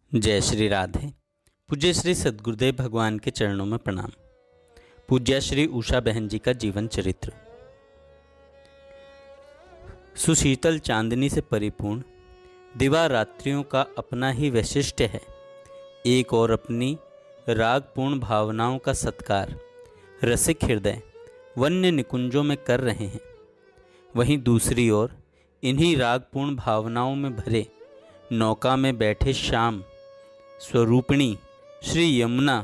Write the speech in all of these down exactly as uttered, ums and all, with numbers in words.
जय श्री राधे। पूज्य श्री सद्गुरुदेव भगवान के चरणों में प्रणाम। पूज्य श्री उषा बहन जी का जीवन चरित्र। सुशीतल चांदनी से परिपूर्ण दिवा रात्रियों का अपना ही वैशिष्ट्य है। एक और अपनी रागपूर्ण भावनाओं का सत्कार रसिक हृदय वन्य निकुंजों में कर रहे हैं, वहीं दूसरी ओर इन्हीं रागपूर्ण भावनाओं में भरे नौका में बैठे श्याम स्वरूपिणी श्री यमुना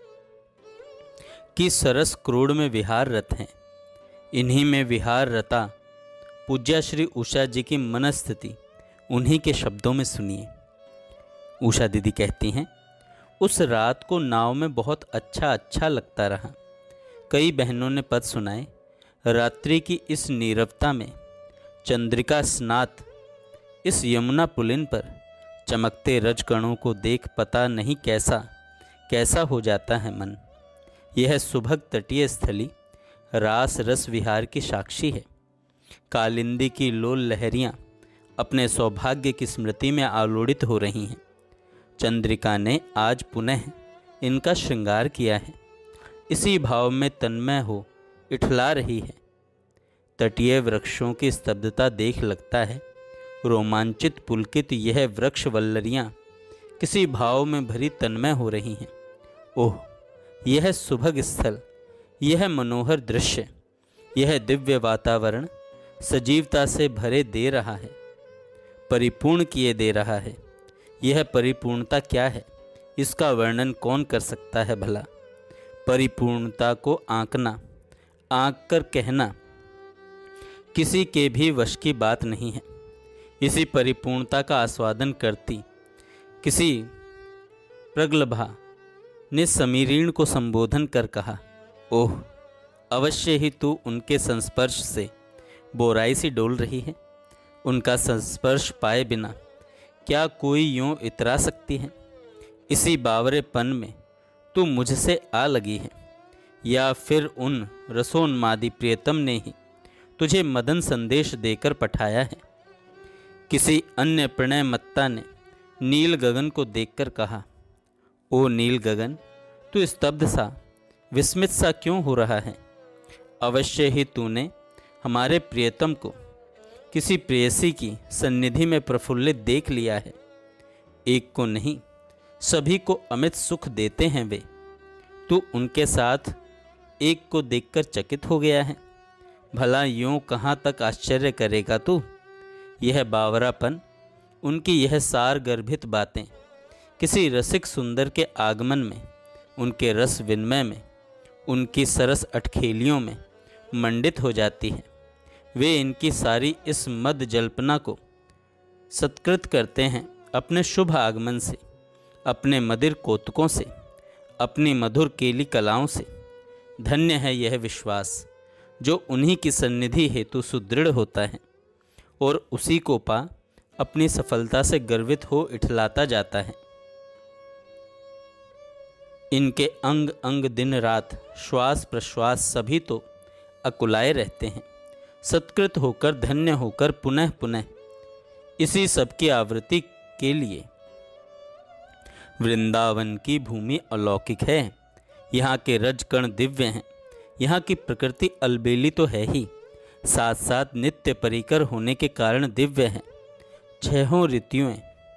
की सरस क्रोड़ में विहार रत हैं। इन्हीं में विहार रता पूज्या श्री उषा जी की मनस्थिति उन्हीं के शब्दों में सुनिए। उषा दीदी कहती हैं, उस रात को नाव में बहुत अच्छा अच्छा लगता रहा। कई बहनों ने पद सुनाए। रात्रि की इस नीरवता में चंद्रिका स्नात इस यमुना पुलिन पर चमकते रजकणों को देख पता नहीं कैसा कैसा हो जाता है मन। यह सुभग तटीय स्थली रास रस विहार की साक्षी है। कालिंदी की लोल लहरियाँ अपने सौभाग्य की स्मृति में आलोड़ित हो रही हैं। चंद्रिका ने आज पुनः इनका श्रृंगार किया है, इसी भाव में तन्मय हो इठला रही है। तटीय वृक्षों की स्तब्धता देख लगता है रोमांचित पुलकित यह वृक्ष वल्लरियाँ किसी भाव में भरी तन्मय हो रही हैं। ओह, यह सुभग स्थल, यह मनोहर दृश्य, यह दिव्य वातावरण सजीवता से भरे दे रहा है, परिपूर्ण किए दे रहा है। यह परिपूर्णता क्या है, इसका वर्णन कौन कर सकता है भला। परिपूर्णता को आंकना, आंक कर कहना किसी के भी वश की बात नहीं है। इसी परिपूर्णता का आस्वादन करती किसी प्रगल्भा ने समीरीण को संबोधन कर कहा, ओह, अवश्य ही तू उनके संस्पर्श से बोराई सी डोल रही है। उनका संस्पर्श पाए बिना क्या कोई यूं इतरा सकती है। इसी बावरेपन में तू मुझसे आ लगी है, या फिर उन रसोन्मादी प्रियतम ने ही तुझे मदन संदेश देकर पठाया है। किसी अन्य प्रणय मत्ता ने नील गगन को देखकर कहा, ओ नील गगन, तू स्तब्ध सा विस्मित सा क्यों हो रहा है। अवश्य ही तूने हमारे प्रियतम को किसी प्रेयसी की सन्निधि में प्रफुल्लित देख लिया है। एक को नहीं, सभी को अमित सुख देते हैं वे। तू उनके साथ एक को देखकर चकित हो गया है। भला यूं कहाँ तक आश्चर्य करेगा तू। यह बावरापन, उनकी यह सार गर्भित बातें किसी रसिक सुंदर के आगमन में, उनके रस विनिमय में, उनकी सरस अटखेलियों में मंडित हो जाती हैं। वे इनकी सारी इस मद जल्पना को सत्कृत करते हैं अपने शुभ आगमन से, अपने मदिर कौतुकों से, अपनी मधुर केली कलाओं से। धन्य है यह विश्वास जो उन्हीं की सन्निधि हेतु सुदृढ़ होता है और उसी को पा अपनी सफलता से गर्वित हो इठलाता जाता है। इनके अंग अंग दिन रात श्वास प्रश्वास सभी तो अकुलाए रहते हैं। सत्कृत होकर धन्य होकर पुनः पुनः इसी सब की आवृत्ति के लिए। वृंदावन की भूमि अलौकिक है। यहाँ के रजकण दिव्य हैं। यहाँ की प्रकृति अलबेली तो है ही, साथ साथ नित्य परिकर होने के कारण दिव्य है। छहों ऋतुएं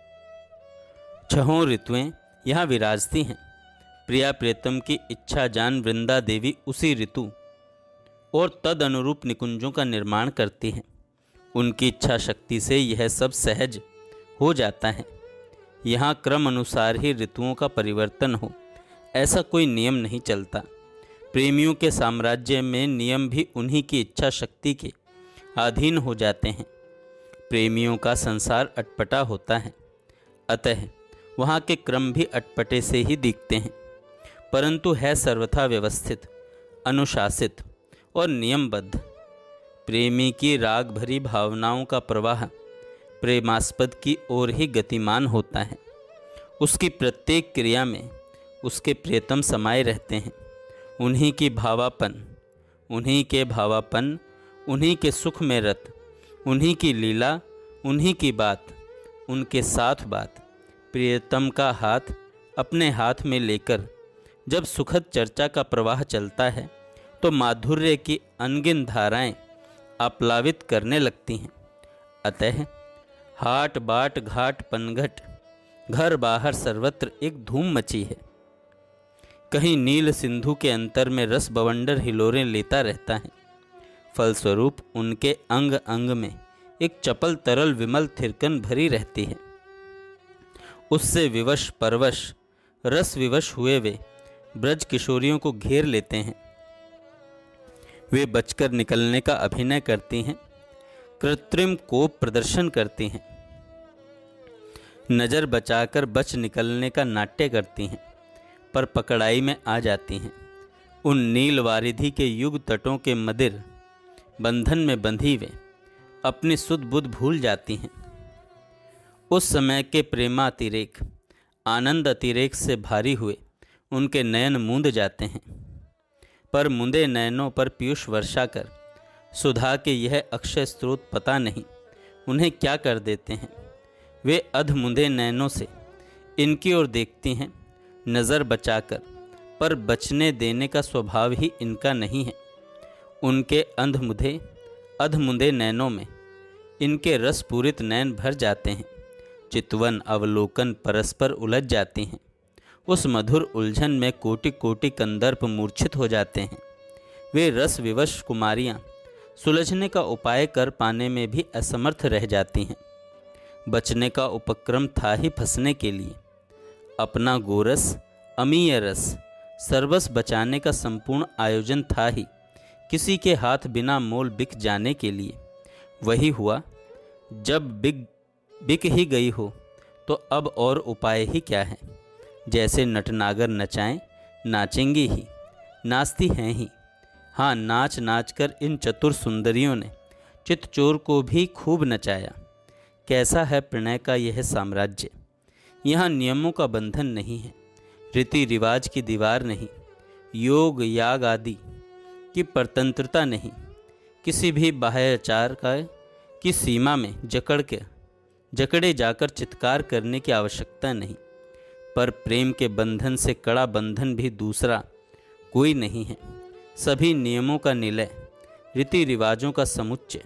छहों ऋतुएं यहाँ विराजती हैं। प्रिया प्रियतम की इच्छा जान वृंदा देवी उसी ऋतु और तद अनुरूप निकुंजों का निर्माण करती हैं। उनकी इच्छा शक्ति से यह सब सहज हो जाता है। यहाँ क्रम अनुसार ही ऋतुओं का परिवर्तन हो, ऐसा कोई नियम नहीं चलता। प्रेमियों के साम्राज्य में नियम भी उन्हीं की इच्छा शक्ति के अधीन हो जाते हैं। प्रेमियों का संसार अटपटा होता है, अतः वहाँ के क्रम भी अटपटे से ही दिखते हैं, परंतु है सर्वथा व्यवस्थित, अनुशासित और नियमबद्ध। प्रेमी की राग भरी भावनाओं का प्रवाह प्रेमास्पद की ओर ही गतिमान होता है। उसकी प्रत्येक क्रिया में उसके प्रियतम समाये रहते हैं। उन्हीं की भावापन उन्हीं के भावापन उन्हीं के सुख में रत, उन्हीं की लीला, उन्हीं की बात, उनके साथ बात प्रियतम का हाथ अपने हाथ में लेकर जब सुखद चर्चा का प्रवाह चलता है तो माधुर्य की अनगिन धाराएं आप्लावित करने लगती हैं। अतः हाट बाट घाट पनघट घर बाहर सर्वत्र एक धूम मची है। कहीं नील सिंधु के अंतर में रस बवंडर हिलोरें लेता रहता है। फलस्वरूप उनके अंग अंग में एक चपल तरल विमल थिरकन भरी रहती है। उससे विवश परवश रस विवश हुए वे ब्रज किशोरियों को घेर लेते हैं। वे बचकर निकलने का अभिनय करती हैं, कृत्रिम कोप प्रदर्शन करती हैं, नज़र बचाकर बच निकलने का नाट्य करती हैं, पर पकड़ाई में आ जाती हैं। उन नील वारिधि के युग तटों के मदिर बंधन में बंधी वे अपनी सुध बुध भूल जाती हैं। उस समय के प्रेमातिरेक आनंद अतिरेक से भारी हुए उनके नयन मूंद जाते हैं, पर मुंदे नयनों पर पीयूष वर्षा कर सुधा के यह अक्षय स्रोत पता नहीं उन्हें क्या कर देते हैं। वे अध मुंदे नयनों से इनकी ओर देखती हैं नज़र बचाकर, पर बचने देने का स्वभाव ही इनका नहीं है। उनके अंधमुंधे अधमुंदे नैनों में इनके रस पूरित नैन भर जाते हैं। चितवन अवलोकन परस्पर उलझ जाती हैं। उस मधुर उलझन में कोटि कोटि कंदर्प मूर्छित हो जाते हैं। वे रस विवश कुमारियाँ सुलझने का उपाय कर पाने में भी असमर्थ रह जाती हैं। बचने का उपक्रम था ही फंसने के लिए। अपना गोरस अमीय रस सर्वस बचाने का संपूर्ण आयोजन था ही किसी के हाथ बिना मोल बिक जाने के लिए। वही हुआ। जब बिक बिक ही गई हो तो अब और उपाय ही क्या है। जैसे नटनागर नचाएं, नाचेंगी ही, नाचती हैं ही। हाँ, नाच नाच कर इन चतुर सुंदरियों ने चितचोर को भी खूब नचाया। कैसा है प्रणय का यह साम्राज्य। यहाँ नियमों का बंधन नहीं है, रीति रिवाज की दीवार नहीं, योग याग आदि की परतंत्रता नहीं, किसी भी बाह्याचार का की सीमा में जकड़ के जकड़े जाकर चित्कार करने की आवश्यकता नहीं। पर प्रेम के बंधन से कड़ा बंधन भी दूसरा कोई नहीं है। सभी नियमों का निलय, रीति रिवाजों का समुच्चय,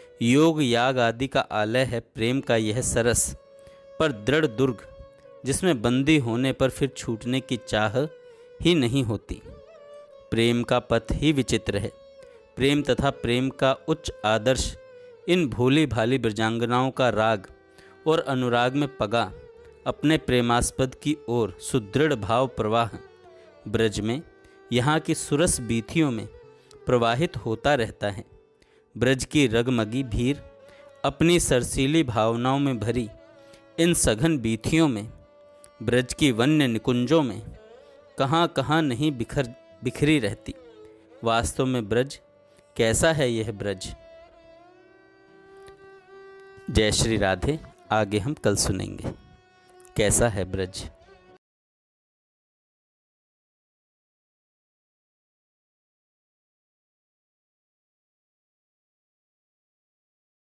योग याग आदि का आलय है प्रेम का यह सरस पर दृढ़ दुर्ग, जिसमें बंदी होने पर फिर छूटने की चाह ही नहीं होती। प्रेम का पथ ही विचित्र है। प्रेम तथा प्रेम का उच्च आदर्श इन भोली भाली ब्रजांगनाओं का राग और अनुराग में पगा अपने प्रेमास्पद की ओर सुदृढ़ भाव प्रवाह ब्रज में यहाँ की सुरस बीथियों में प्रवाहित होता रहता है। ब्रज की रगमगी भीड़ अपनी सरसीली भावनाओं में भरी इन सघन बीथियों में, ब्रज की वन्य निकुंजों में कहाँ कहाँ नहीं बिखर बिखरी रहती। वास्तव में ब्रज कैसा है यह ब्रज। जय श्री राधे। आगे हम कल सुनेंगे कैसा है ब्रज।